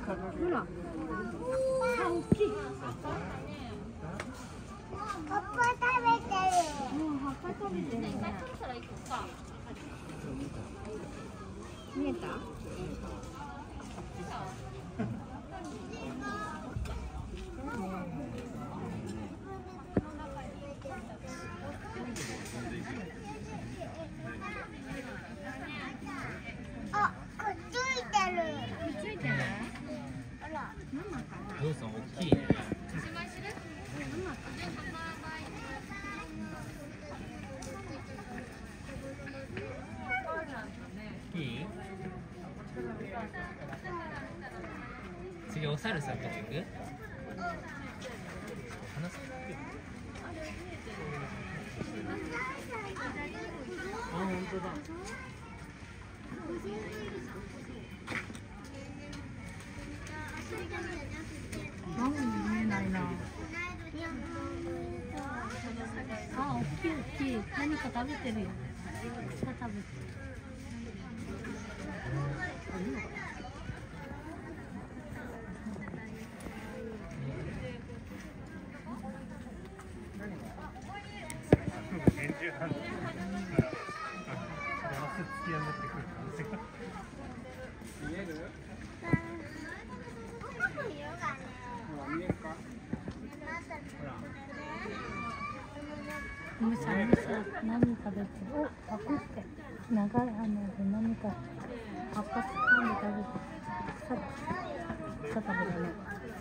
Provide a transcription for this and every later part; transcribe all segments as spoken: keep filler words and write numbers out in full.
ほら。あ、大きい。 葉っぱ食べてる。 もう葉っぱ食べてるね。見えた？ あ、くっついてる。 くっついてる？ ほら。 ママかな？ ゾウさん大きいね。 ママかな？ いい？次お猿さんとこ行く？話す？あ、本当だ。 ママに見えないな。あ、大きい大きい。何か食べてるよ。草食べてる。むしゃむしゃ何食べてる？お、パクって。長い鼻で何か葉っぱつかんで食べてる。草だ。草食べるね。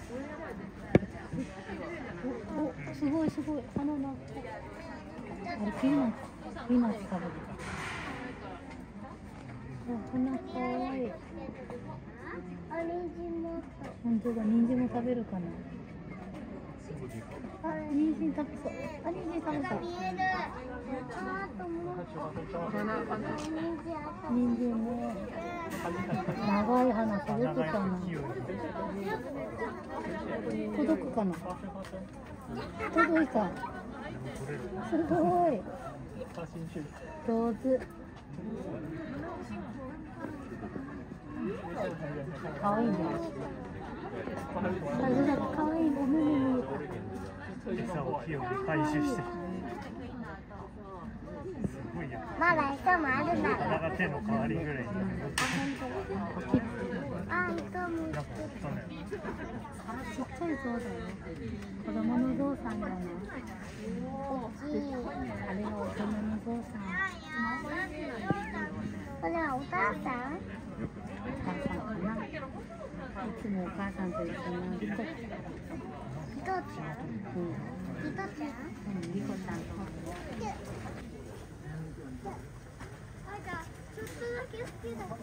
お、お、すごいすごい。鼻の。あれピーナッツ。ピーナッツ食べてる。お、鼻かわいい。 あ、人参も。 本当だ、人参も食べるかな。あ、人参食べそう。あ、人参食べそう。 見える。あともう。 人参も。長い花届くかな。届くかな。届いた。すごい。上手。かわいいね。あ、かわいいね。ねねね。 餌を器用に回収してる。すごいや。 まだ餌もあるんだ。 体が手の代わりぐらいに。 あ、餌も。 なんかとね。 ちっちゃい象だよ。子供の象さんだね。 大きい。 あれは大人の象さん。 これはお母さん？ お母さんかな。いつもお母さんと一緒にリコ。 リコちゃん？ うん。 リコちゃん？ うん、リコちゃんと。 あ、じゃあちょっとだけ好きだ。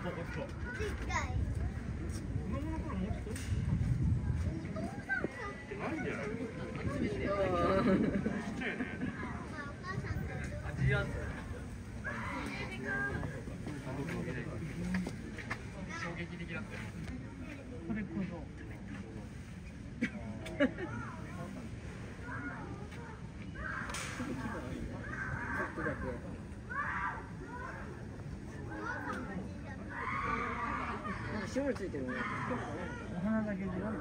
絞りついてるね。 お花だけ違うんだね。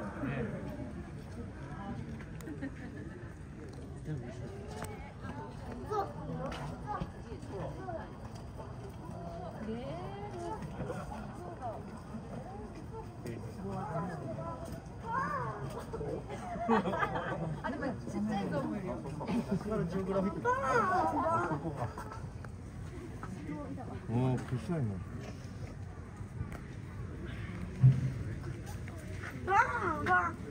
あ、でもちっちゃいゾウもいるよ。 おお、くさいの。 わあ、わあ。